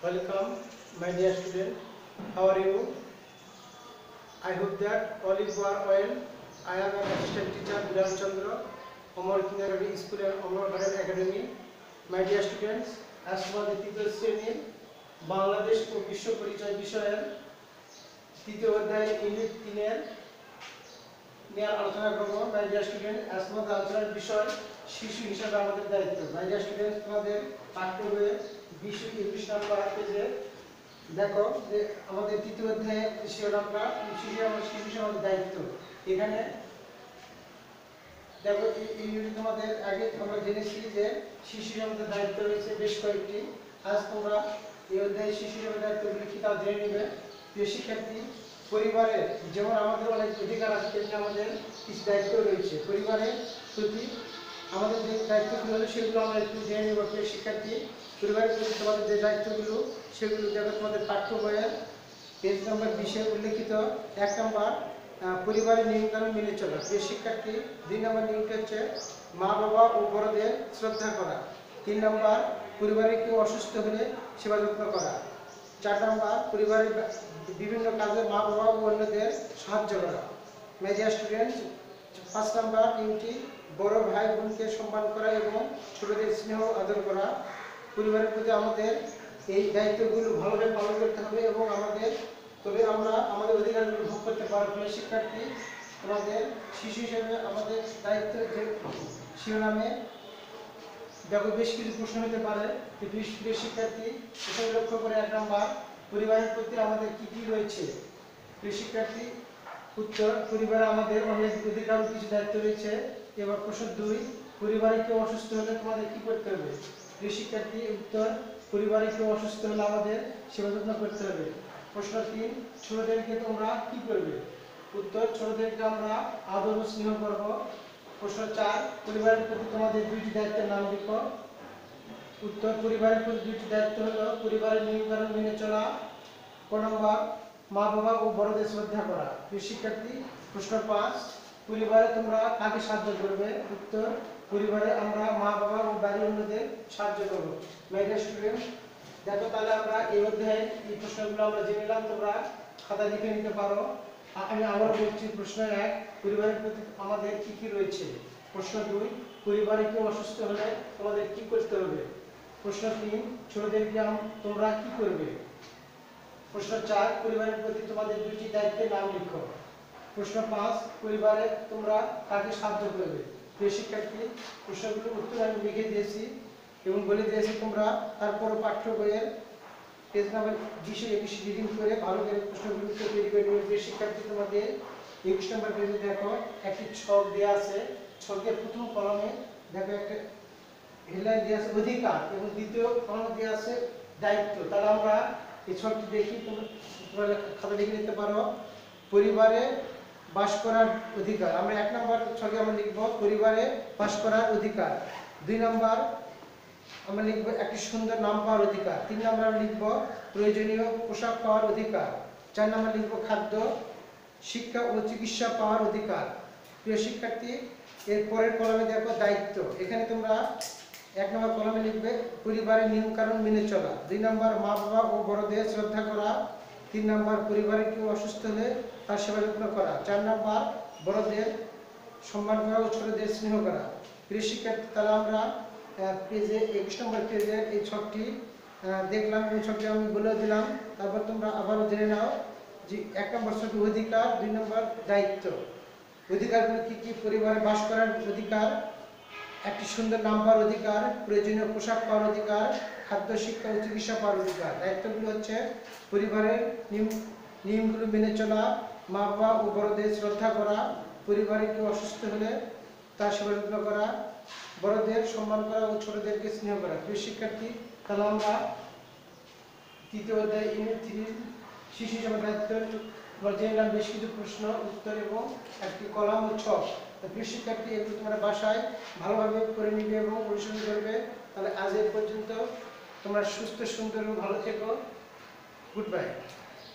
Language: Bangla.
Welcome, my dear student. How are you? I hope that all is well. I am an assistant teacher, Bilal Chandra, Amar Kindergarten School and Amar Garden Academy. My dear students, as for the তৃতীয় শ্রেণীর বাংলাদেশ ও বিশ্ব পরিচয় বিষয়ের তৃতীয় অধ্যায় ইউনিট 3 এর নিয়ে আলোচনা করব। My dear student, as for the আলোচনার বিষয় শিশু হিসেবে আমাদের দায়িত্ব। My dear students, তোমাদের পাঠ্য বইয়ে 20-21 নম্বর পেজে দেখো যে আমাদের তৃতীয় অধ্যায়ে শিরোনামটা শিশু আমাদের দায়িত্ব। এখানে দেখো এই ইউনিট তোমাদের আগে আমরা জেনেছি যে শিশু আমাদের দায়িত্ব রয়েছে বেশ কয়েকটি। আজ তোমরা এই অধ্যায়ে শিশু আমাদের দায়িত্বগুলি কি তা জেনে নেবে। প্রিয় শিক্ষার্থী, পরিবারের যেমন আমাদের অনেক অধিকার আছে তেমনি আমাদের কিছু দায়িত্ব রয়েছে। পরিবারের প্রতি আমাদের যে দায়িত্বগুলো হলো সেগুলো আমরা একটু জেনে নেব। প্রিয় শিক্ষার্থী, পরিবারের প্রতি তোমাদের যে দায়িত্বগুলো সেগুলো দেখো তোমাদের পাঠ্য বইয়ের পেজ নম্বর 20-এ উল্লেখিত। 1 নম্বর পরিবারের নিয়মকানুন মেনে চলা। প্রিয় শিক্ষার্থী, 2 নম্বর নিয়মটি হচ্ছে মা বাবা ও বড়দের শ্রদ্ধা করা। 3 নম্বর পরিবারে কেউ অসুস্থ হলে সেবা যত্ন করা। 4 নম্বর পরিবারের বিভিন্ন কাজে মা বাবা ও অন্যদের সাহায্য করা। মাই ডিয়ার স্টুডেন্টস, 5 নম্বর নিয়মটি বড় ভাই বোনকে সম্মান করা এবং ছোটদের স্নেহ আদর করা। পরিবারের প্রতি আমাদের এই দায়িত্বগুলো ভালোভাবে পালন করতে হবে এবং তবে আমরা আমাদের অধিকারগুলো ভোগ করতে পারব। শিক্ষার্থী, আমাদের শিশু হিসেবে আমাদের দায়িত্ব যে শিরোনামে দেখো বেশ কিছু প্রশ্ন হতে পারে। প্রিয় শিক্ষার্থী, এখানে লক্ষ্য করে 1 নম্বর পরিবারের প্রতি আমাদের কি কি রয়েছে। প্রিয় শিক্ষার্থী, উত্তর পরিবারে আমাদের অনেক অধিকার ও কিছু দায়িত্ব রয়েছে। এবার প্রশ্ন 2, পরিবারে কেউ অসুস্থ হলে তোমাদের কি করতে হবে। প্রিয় শিক্ষার্থী, উত্তর পরিবারে কেউ অসুস্থ হলে আমাদের সেবা যত্ন করতে হবে। প্রশ্ন 3, ছোটদেরকে তোমরা কি করবে। উত্তর ছোটদেরকে আমরা আদর ও স্নেহ করব। প্রশ্ন 4, পরিবারের প্রতি তোমাদের 2টি দায়িত্বের নাম লিখো। উত্তর পরিবারের প্রতি 2টি দায়িত্ব হলো পরিবারের নিয়মকানুন মেনে চলা। ক নম্বর মা বাবা ও বড়দের শ্রদ্ধা করা। প্রিয় শিক্ষার্থী, প্রশ্ন 5, পরিবারে তোমরা কাকে সাহায্য করবে। উত্তর পরিবারে আমরা মা বাবা ও বাড়ির অন্যদের সাহায্য করব। মাই ডিয়ার স্টুডেন্ট, দেখো তাহলে আমরা এই অধ্যায়ে এই প্রশ্নগুলো আমরা জেনে নিলাম। তোমরা খাতা লিখে নিতে পারো। আমি আবার বলছি। প্রশ্ন 1, পরিবারের প্রতি আমাদের কি কি রয়েছে। প্রশ্ন 2, পরিবারে কেউ অসুস্থ হলে তোমাদের কি করতে হবে। প্রশ্ন 3, ছোটদেরকে তোমরা কি করবে। প্রশ্ন 4, পরিবারের প্রতি তোমাদের 2টি দায়িত্বের নাম লিখো। প্রশ্ন 5, পরিবারে তোমরা কাকে সাহায্য করবে। প্রিয় শিক্ষার্থী, প্রশ্নগুলোর উত্তর আমি লিখে দিয়েছি এবং বলে দিয়েছি তোমরা তারপর পাঠ্য বইয়ের পেজ নাম্বার 20-21 রিডিং করে ভালো করে প্রশ্নগুলোর উত্তর তৈরি করে নেবে। প্রিয় শিক্ষার্থী, তোমাদের 21 নম্বর পেজে দেখো একটি ছক দেওয়া আছে। ছকের প্রথম কলামে দেখো একটা হেডলাইন দেওয়া আছে অধিকার এবং দ্বিতীয় কলামে দেওয়া আছে দায়িত্ব। তাহলে আমরা এই ছকটি দেখি। তোমরা খাতা লিখে নিতে পারো। পরিবারে বাস করার অধিকার। আমরা 1 নম্বর ছকে আমরা লিখব পরিবারে বাস করার অধিকার। 2 নম্বর আমরা লিখব একটি সুন্দর নাম পাওয়ার অধিকার। 3 নম্বর আমরা লিখব প্রয়োজনীয় পোশাক পাওয়ার অধিকার। 4 নম্বর লিখব খাদ্য, শিক্ষা ও চিকিৎসা পাওয়ার অধিকার। প্রিয় শিক্ষার্থী, এর পরের কলামে দেখো দায়িত্ব। এখানে তোমরা 1 নম্বর কলামে লিখবে পরিবারের নিয়মকানুন মেনে চলা। 2 নম্বর মা বাবা ও বড়দের শ্রদ্ধা করা। 3 নম্বর পরিবারে কেউ অসুস্থ হলে তার সেবা যত্ন করা। 4 নম্বর বড়দের সম্মান করা ও ছোটদের স্নেহ করা। প্রিয় শিক্ষার্থী, তাহলে আমরা পেজে 21 নম্বর পেজের এই ছকটি দেখলাম। এই ছকটি আমি বলে দিলাম। তারপর তোমরা আবারও জেনে নাও যে 1 নম্বর ছকটি অধিকার, 2 নম্বর দায়িত্ব। অধিকারগুলো কি কি। পরিবারে বাস করার অধিকার, একটি সুন্দর নাম পাওয়ার অধিকার, প্রয়োজনীয় পোশাক পাওয়ার অধিকার, খাদ্য, শিক্ষা ও চিকিৎসা পাওয়ার অধিকার। দায়িত্বগুলো হচ্ছে পরিবারের নিয়মগুলো মেনে চলা, মা বাবা ও বড়দের শ্রদ্ধা করা, পরিবারে কেউ অসুস্থ হলে তার সেবা যত্ন করা, বড়দের সম্মান করা ও ছোটদেরকে স্নেহ করা। প্রিয় শিক্ষার্থী, তাহলে আমরা তৃতীয় অধ্যায় ইউনিট 3 শিশু হিসেবে দায়িত্ব জেনে নিলাম। বেশ কিছু প্রশ্ন উত্তর এবং একটি কলাম ও ছক। প্রিয় শিক্ষার্থী, এগুলো তোমরা বাসায় ভালোভাবে করে নিবে এবং অনুসরণ করবে। তাহলে আজ এই পর্যন্ত। তোমরা সুস্থ সুন্দর ও ভালো থেকো। Good by.